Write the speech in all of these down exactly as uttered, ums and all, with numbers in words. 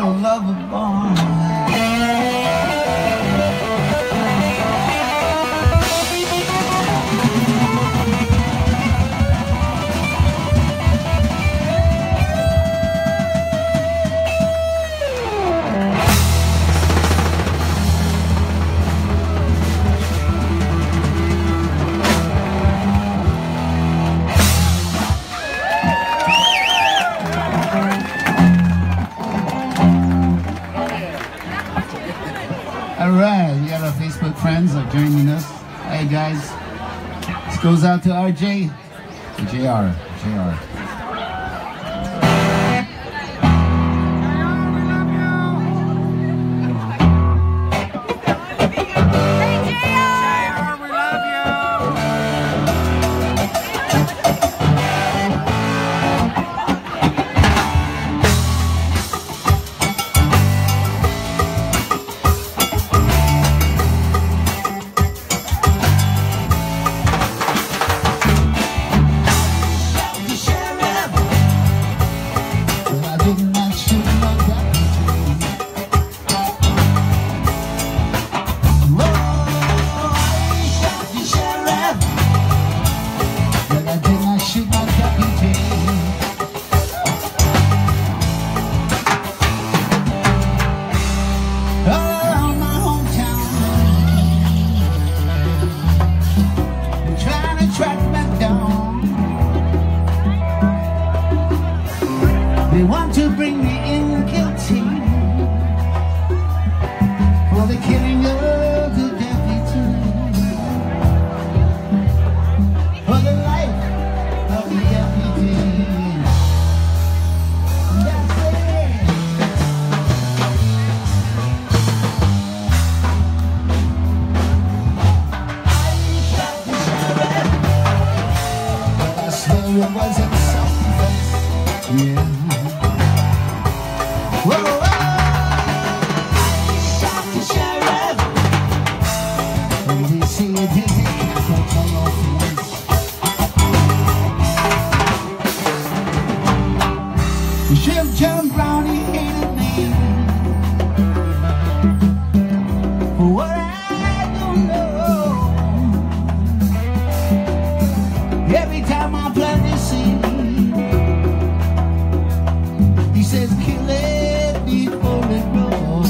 little lover boy. Alright, we got our Facebook friends are joining us. Hey guys, this goes out to R J, J R, J R. They want to bring me in guilty for the killing of the deputy, for the life of the deputy. That's it. I shot the sheriff, but I swear it wasn't self-defense. Yeah. Whoa, whoa. I shot the sheriff, and he said his Kapono face. The sheriff jumped round, he hated me for what I don't know. Every time I plant this seed, he says kill it before it grows.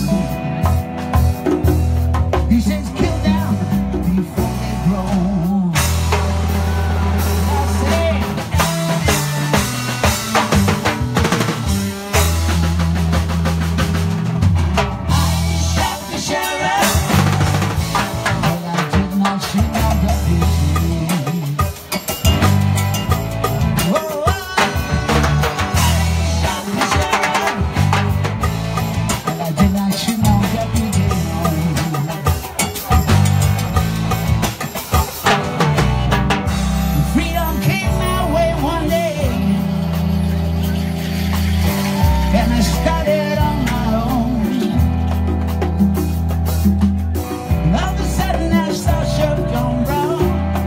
He says kill down before they grow. I say I shot the sheriff, but I did not shoot my deputy. Whoa, whoa. I shot the sheriff, but I did not shoot my deputy. Freedom came my way one day, and I started on my own. And all of a sudden I saw Sheriff John Brown.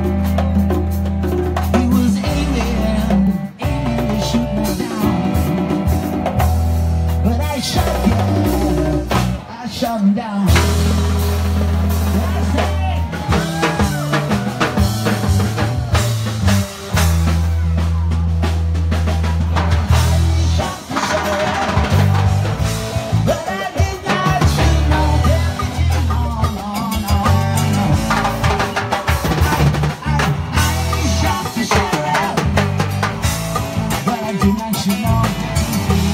He was aiming, aiming to shoot me down, but I shot him, I shot him down. I said, but I did not shoot no deputy, no, no, no, no. I, I, I shot the sheriff, but I did not shoot no deputy.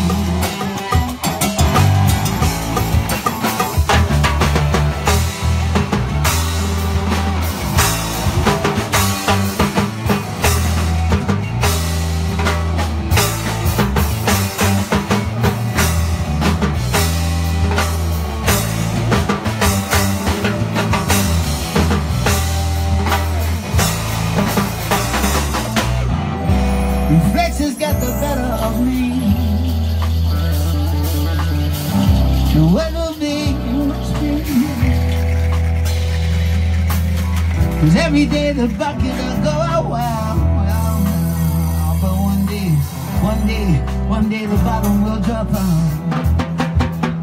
Reflexes got the better of me. And what will be, must be. 'Cause every day the bucket will go out, well, well, well. But one day, one day, one day the bottom will drop out.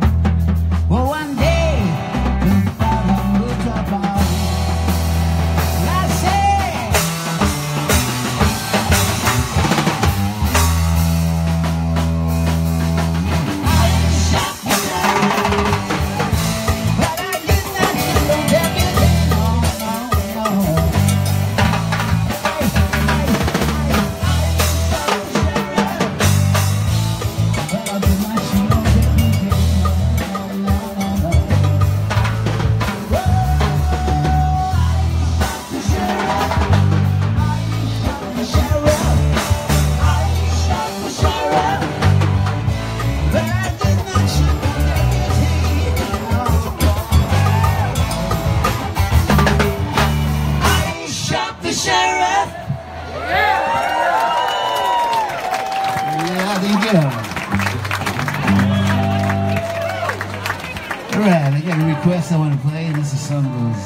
Well, one day, the bottom will drop out. I said, I shot the sheriff, but I did not shoot the deputy. No, no, no. I, I, I, I shot the sheriff, but I did not shoot the deputy. Alright, I got a request I want to play, and this is song goes.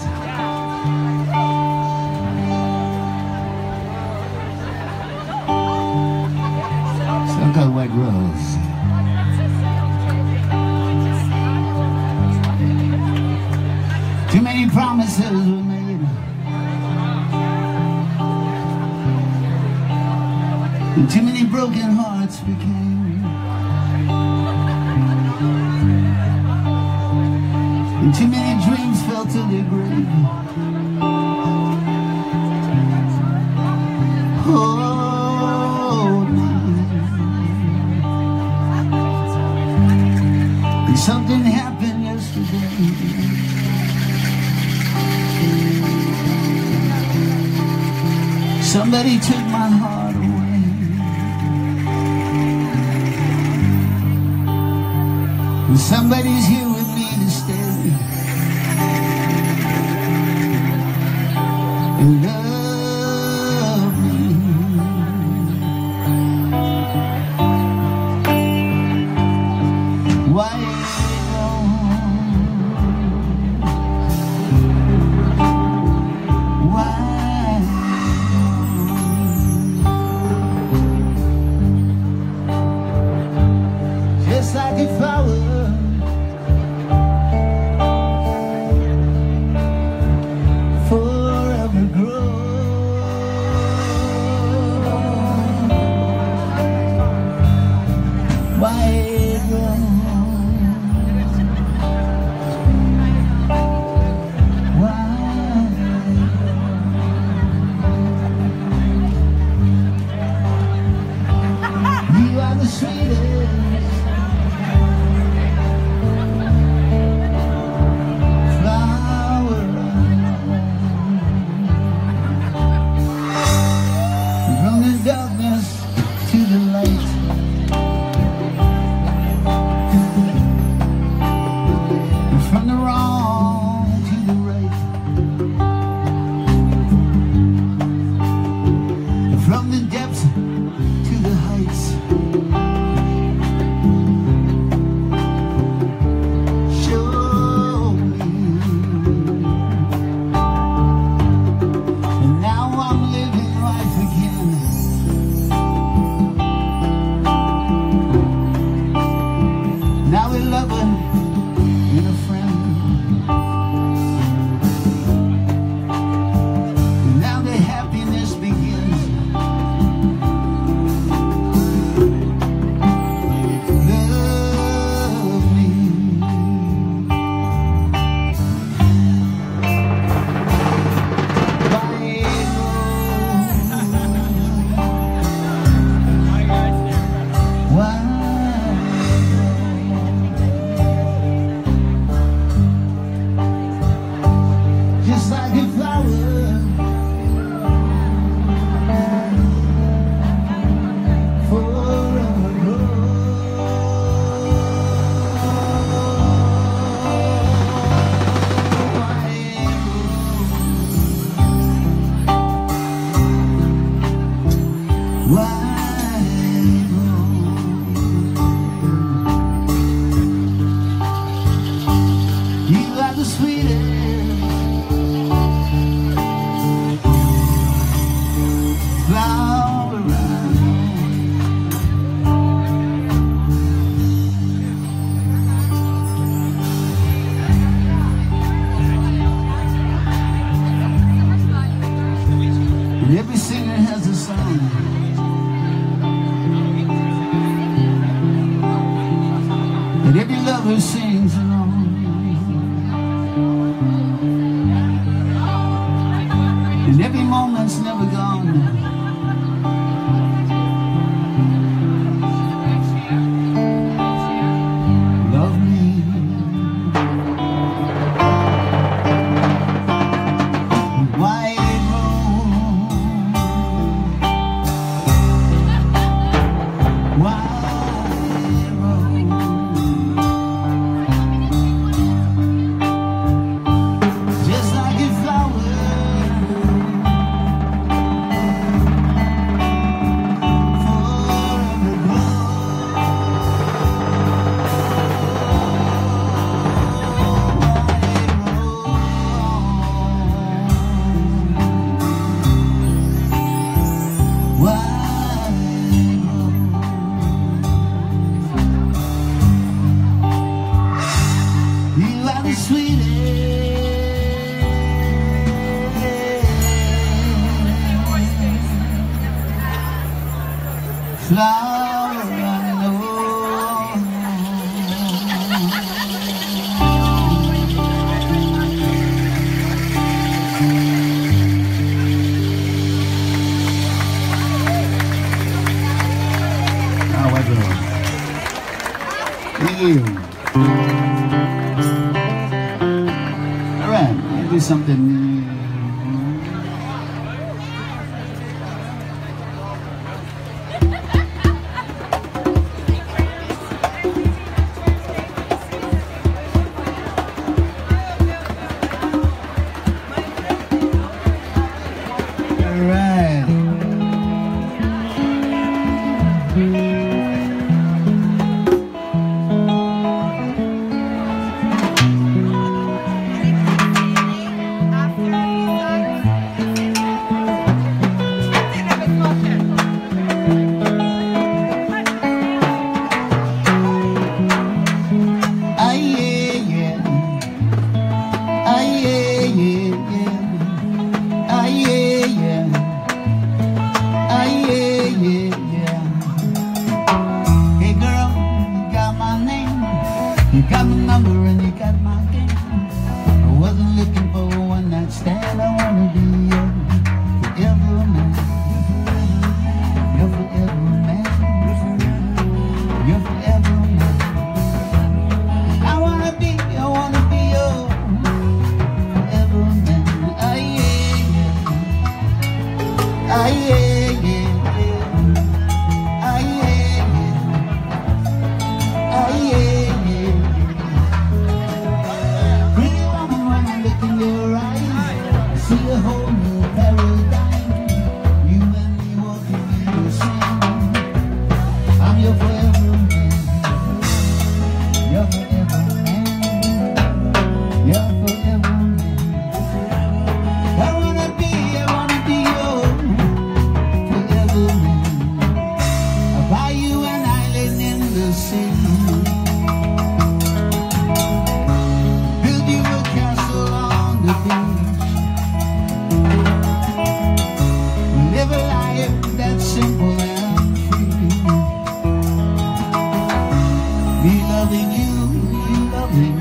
Song called White Rose. Too many promises were made, and too many broken hearts became. And too many dreams fell to their grave. Hold me. And something happened yesterday. Somebody took my heart away. And somebody's here with me to stay. Love me. White rose, white rose, just like a flower. White rose, white rose. You are the sweetest And every lover sings along. And every moment's never gone. Love me. White road. White road. Just like a flower. Flower, I know. Ah, well done. Thank you. All right, I'll do something. You got my number and you got my game. I wasn't looking for a one night stand. I wanna be your forever man. Your forever man. Your forever man. I wanna be, I wanna be your forever man. Ah yeah, yeah. Ah yeah, yeah, yeah. Ah yeah, yeah. Ah yeah. See a whole new paradigm. You and me walking in the sand. I'm your forever man. Your forever man. Your forever man. I wanna be, I wanna be your forever man. I'll buy you an island in the sea. Build you a castle on the beach. Live a life that's simple and free. Be loving you, you loving me.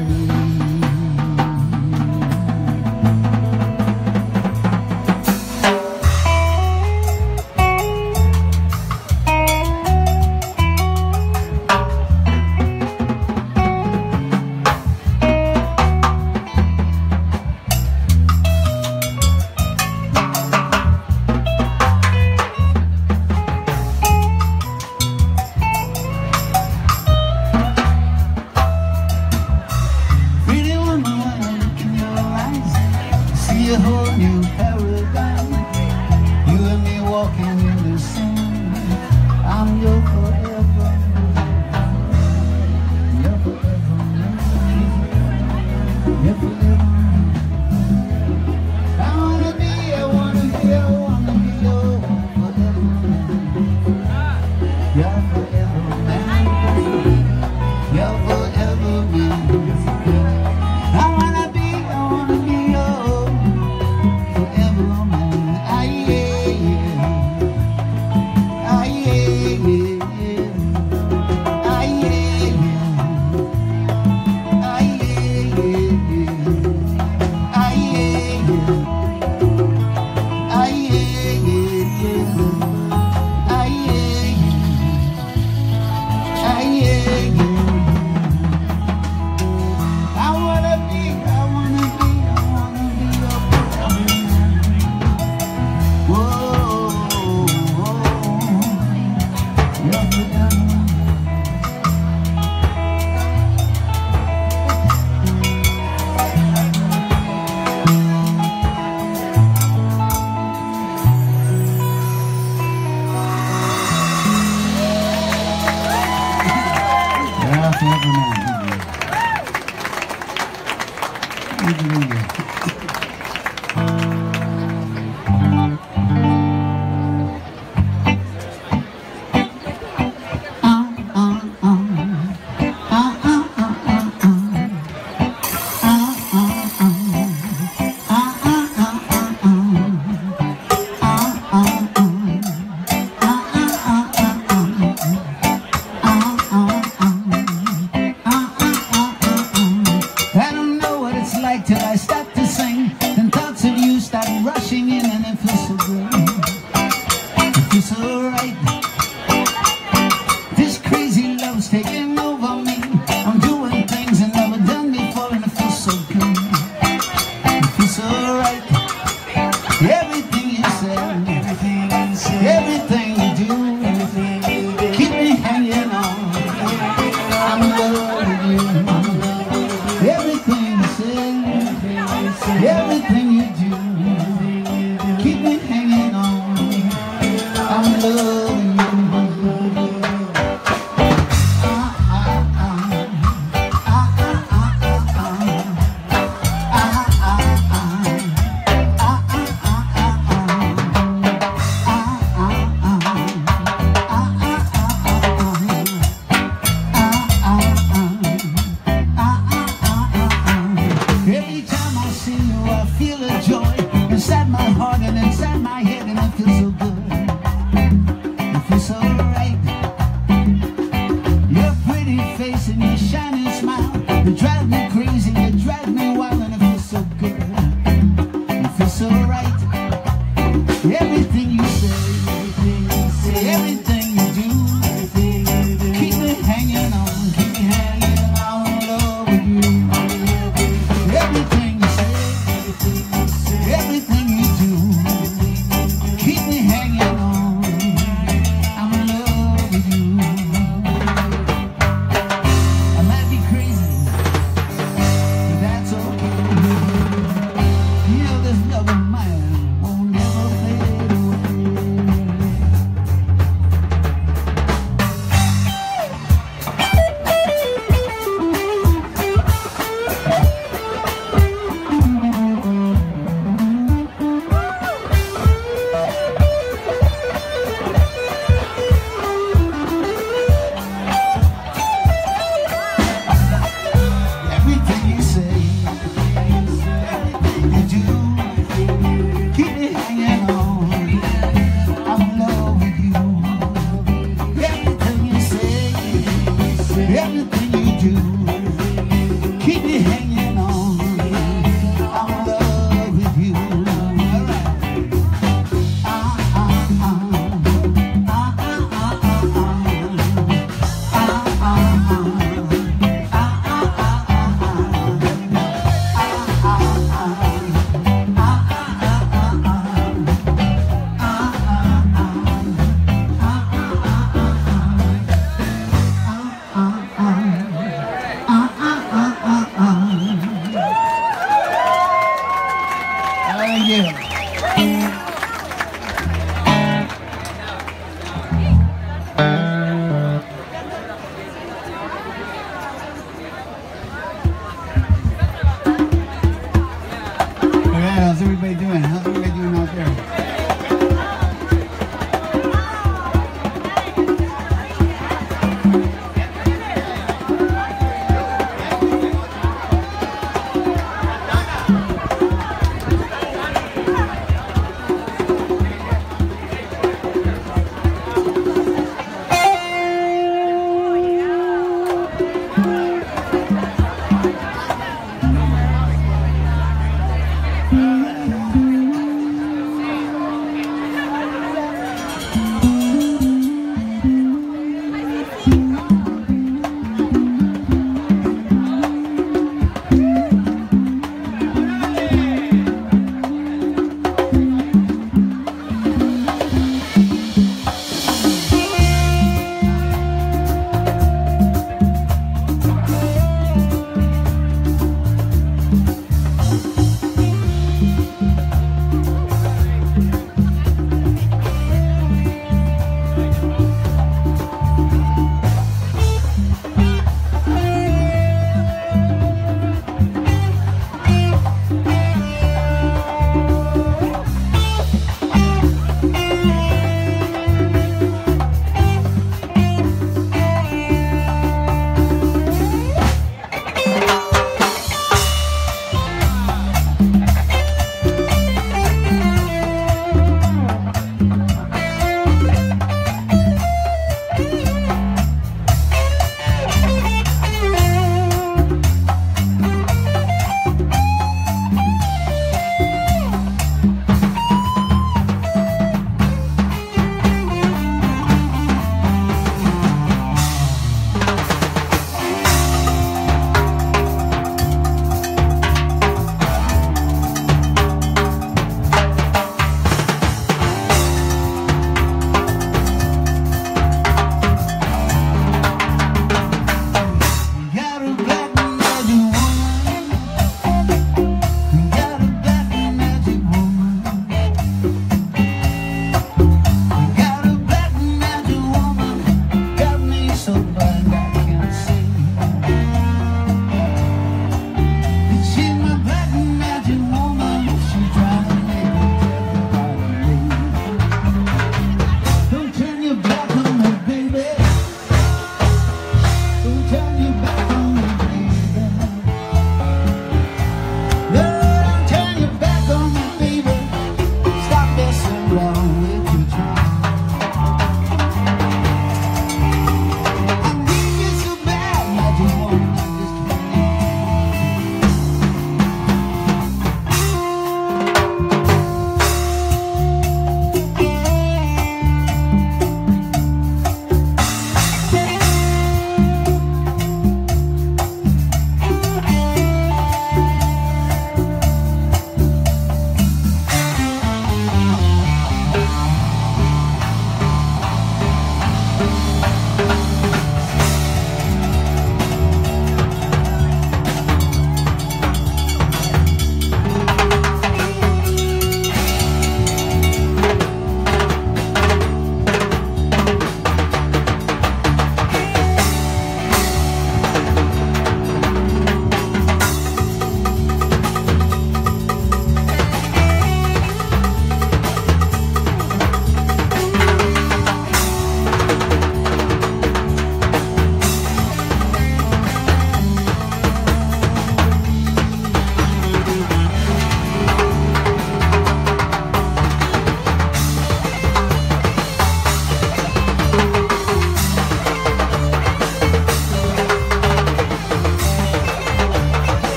Thank you.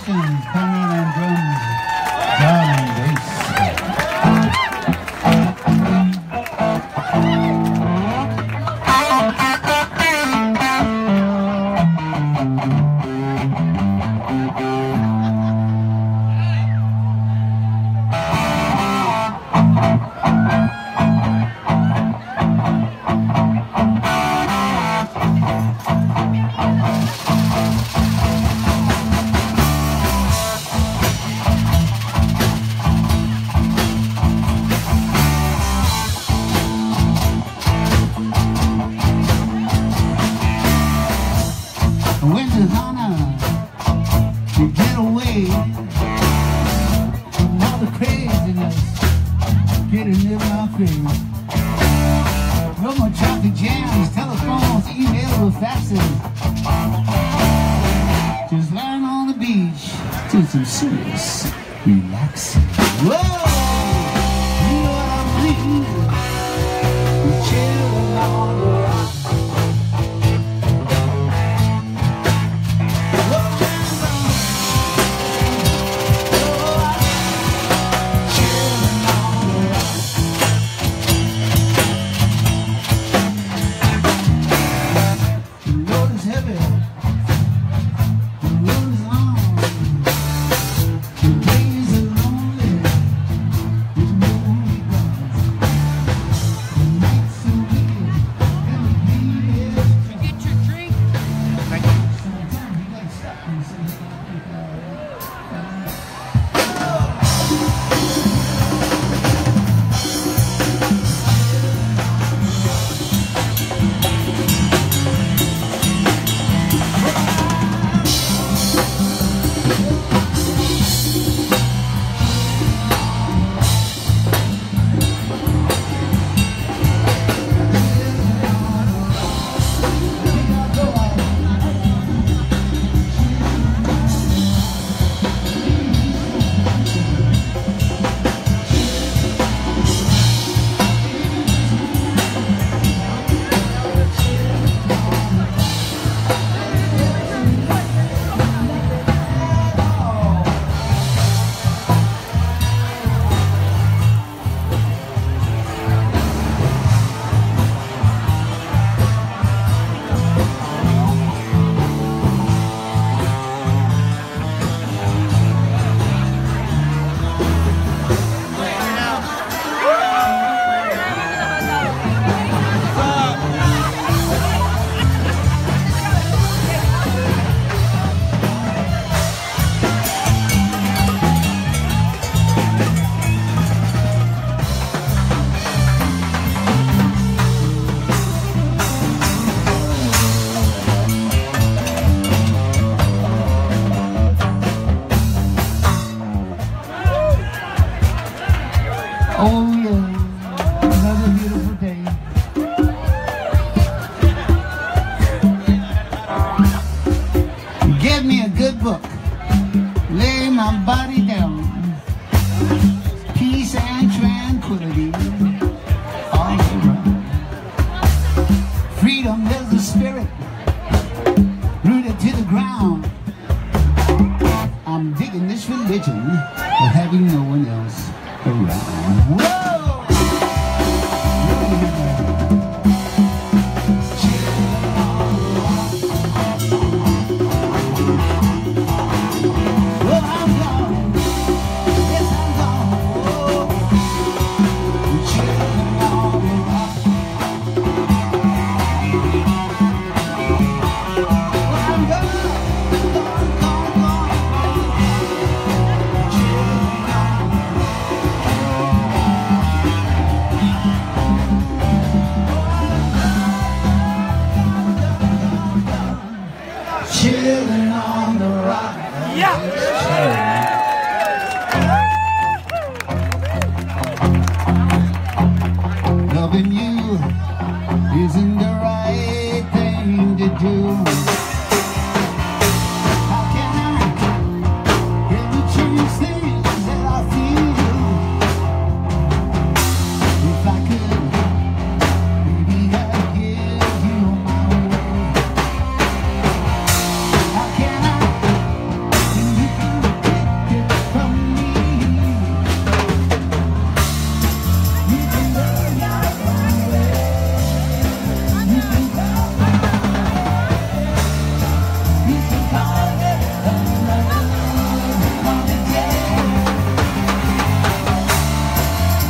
Hoskins, playing on drums, darling bass. Went to Hana to get away from all the craziness getting in my face. No more traffic jams, telephones, emails, or faxes. Just lying on the beach, do some serious relaxing. Whoa, you know what I mean? We're chilling on the rock. Oh yeah, another beautiful day. Get me a good book, lay my body down, peace and tranquility all around. Freedom is the spirit, rooted to the ground. I'm digging this religion of having no one else around. Whoa! Well, I'm gone. Yes, I'm gone. Whoa.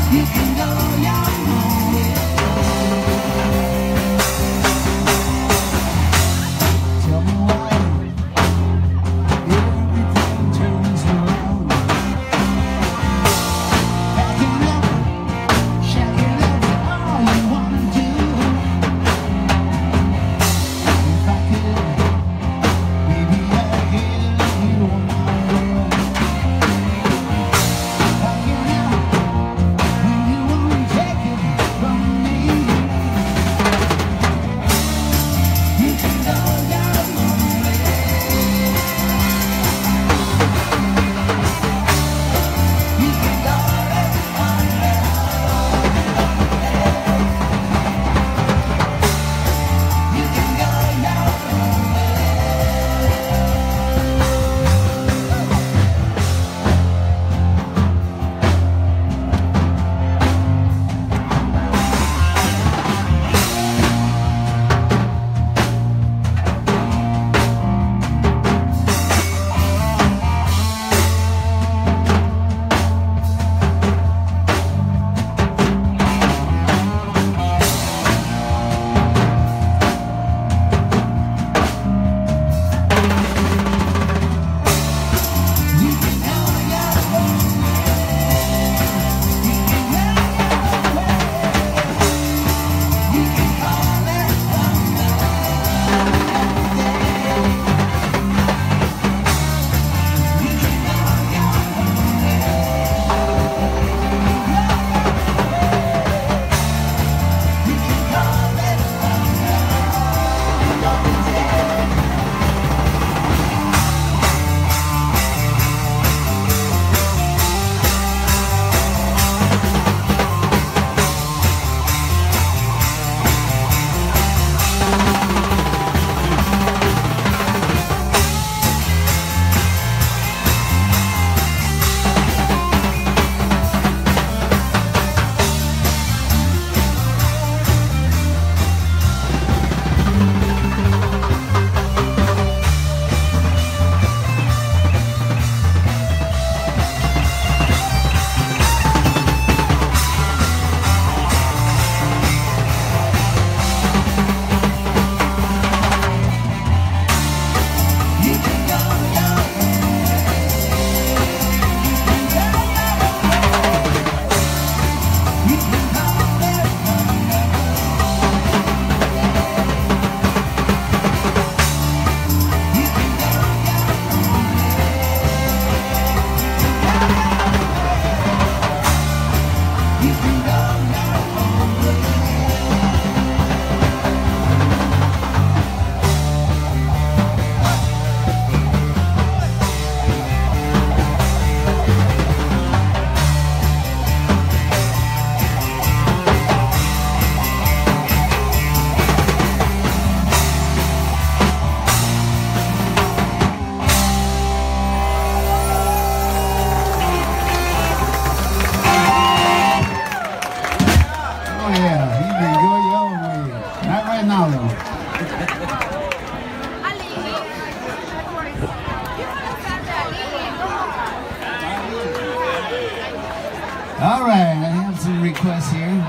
You can go your own way. Tell me why everything turns around. Packing up, shacking up, all you wanna do. If I could, maybe I'd give you all my world. Packing up when you won't take it from me. You can go your own way. You can go it on your own. You can go your own way. You can go your own way. You can go your own way. You can call it wonder. You can go your own way. You can call it wonder. You can go your own way. You can go your own way. You can call it wonder. You can go your own way. You can go your own way. Oh yeah, you can go your own way. Not right now though. All right, I have some requests here.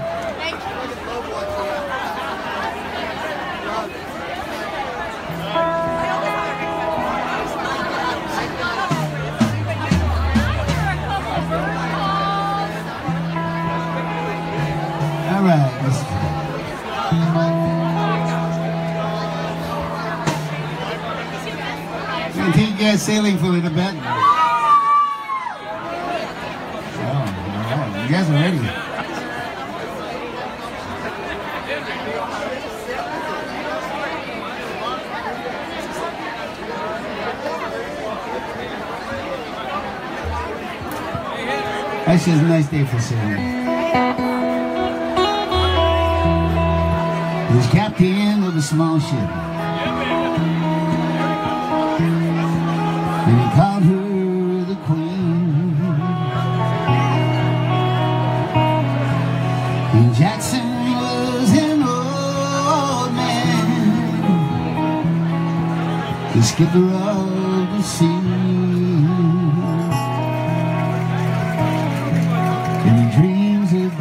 All right. let's- Gonna take you guys sailing for a little bit. Oh, all right. You guys are ready. Actually, it's a nice day for sailing. He was captain of a small ship, and he called her the Queen. And Jackson was an old man, the skipper of the sea. And he dreams of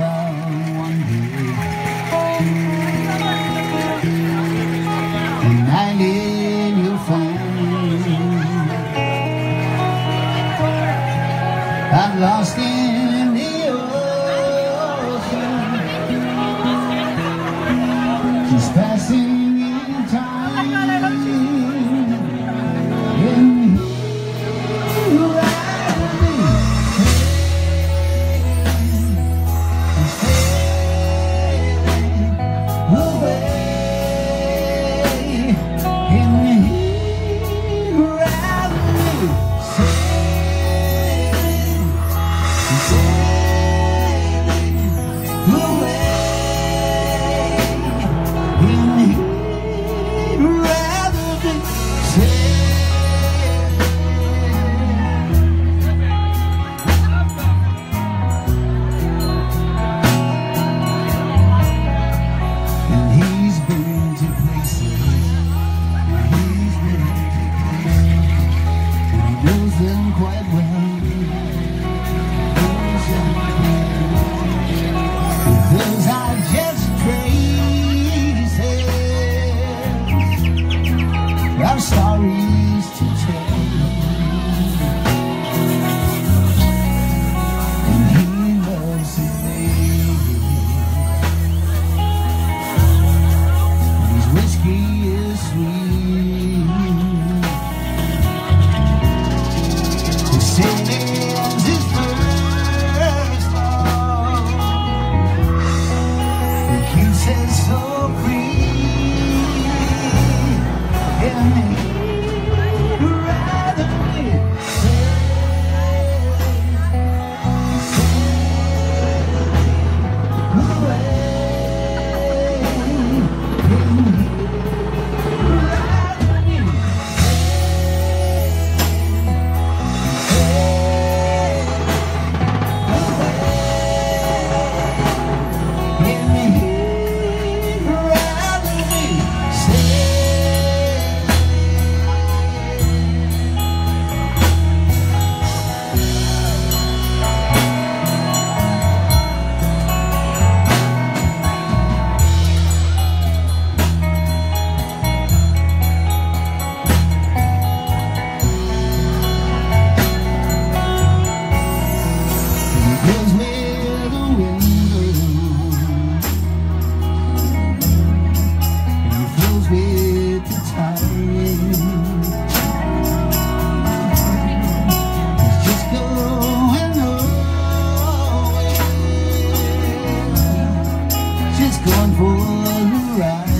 on for the ride.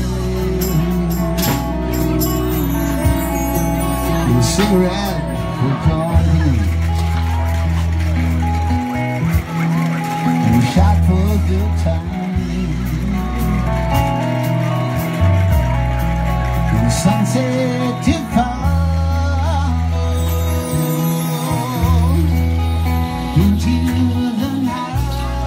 A cigarette for coffee, and a shot for a good time. And the sunset to follow into the night.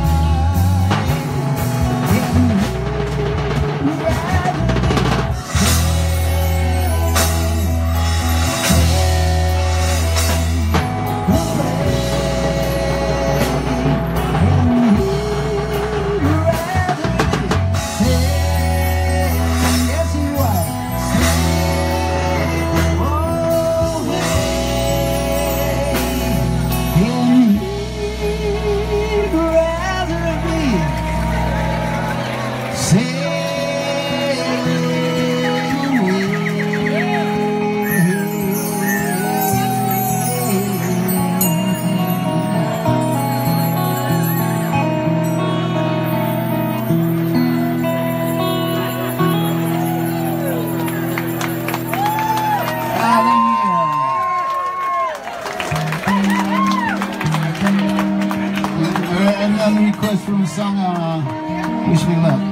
Another request from a song, uh, Wish Me Luck.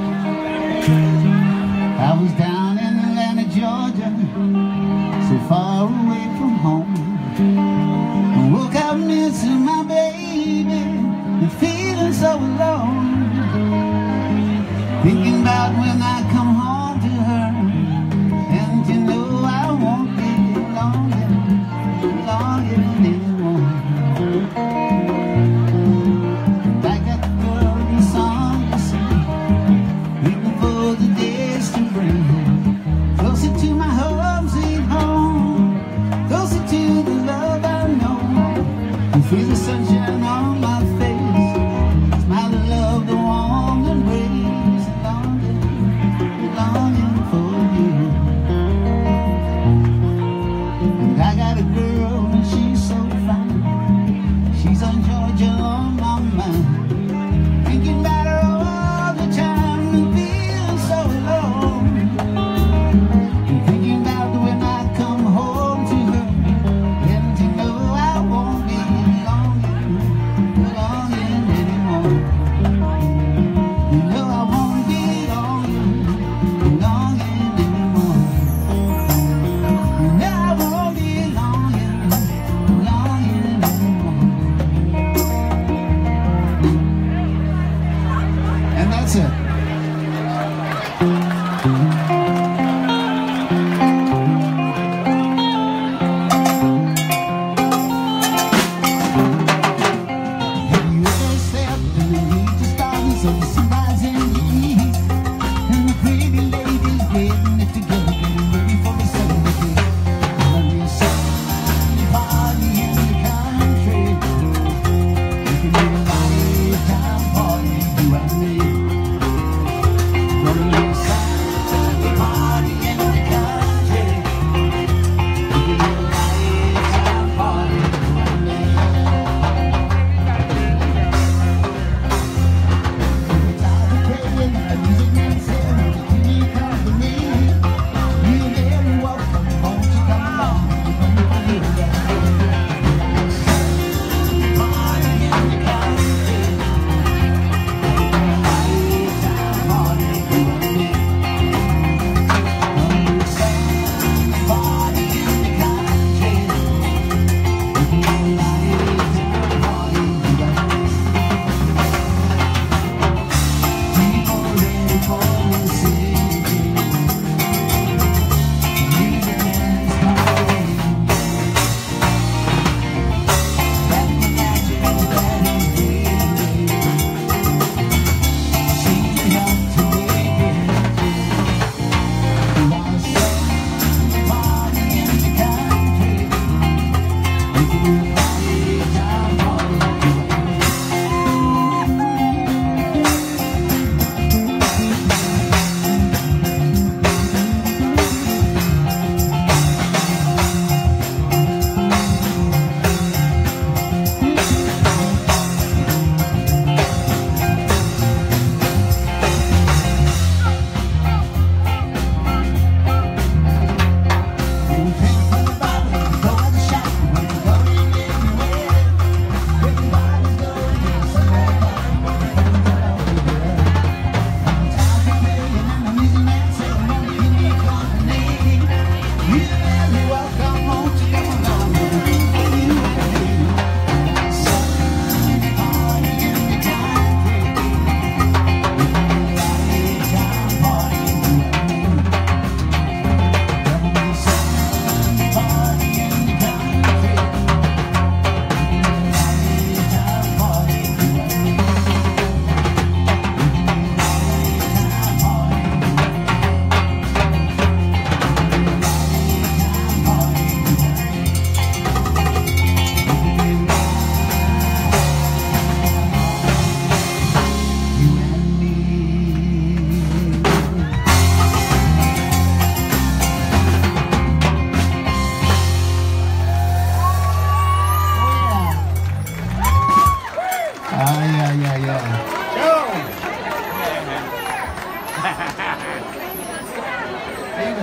I was down in Atlanta, Georgia, so far away from home. I woke up missing my baby and feeling so alone. Thinking about when I come home to her, and you know I won't be longing, longing anymore. Feel the sunshine on my face, smile of love, the warm embrace, longing, longing for you. And I got a girl and she's so fine, she's on Georgia on my mind. Thinking about her all the time and feel so alone. And thinking about when I come home to her, and to know I won't be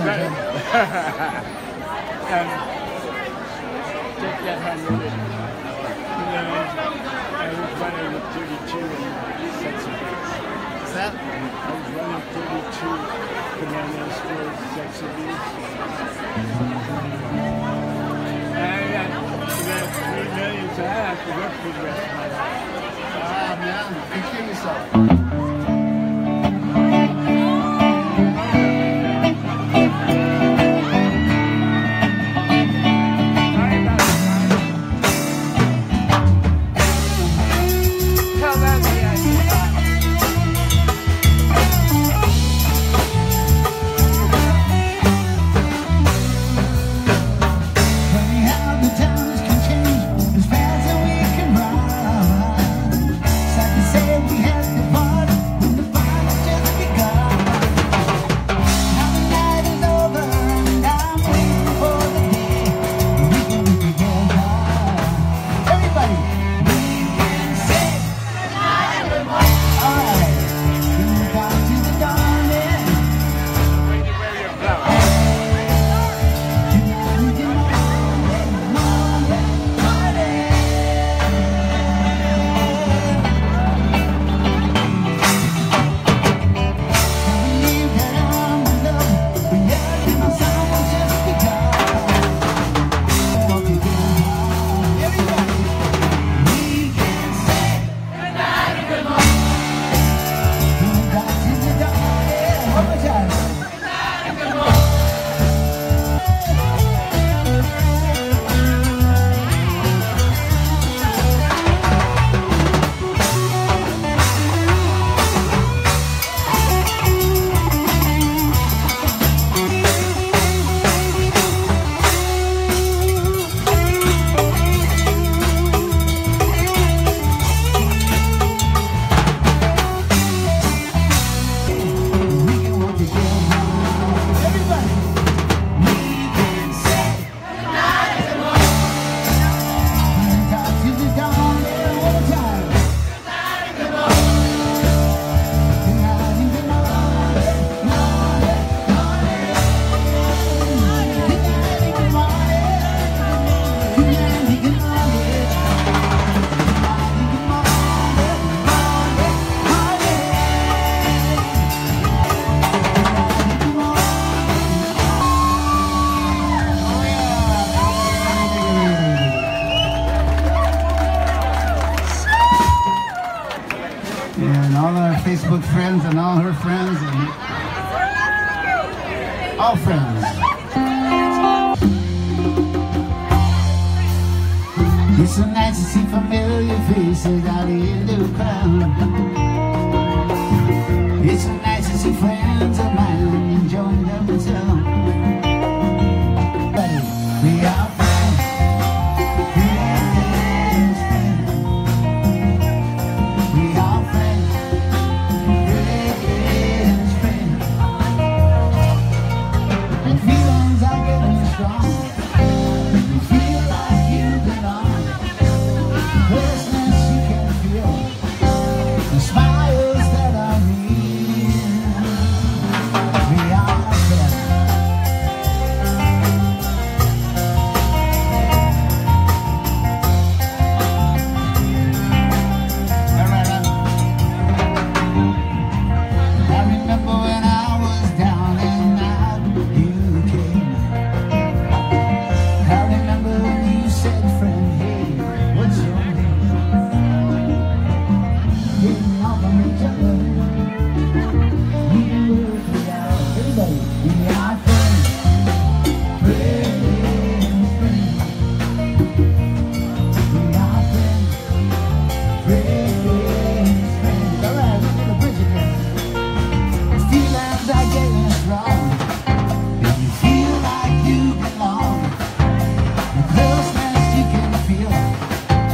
And just that hundred. And then I was running with thirty-two and sets of beats. What's that? I was running thirty-two banana stores, sets of beats. And I got, I got three million, so I have to work for the rest of my life. Ah, man. Take care of yourself. Facebook friends and all her friends and all friends. It's so nice to see familiar faces out in the crowd. It's so nice to see friends of mine enjoying themselves. We are friends, friends, friends. We are friends, friends, friends. And feelings are getting strong. You feel like you belong. Closeness you can feel. The smiles that are real. We are friends.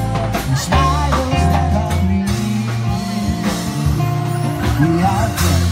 We are friends.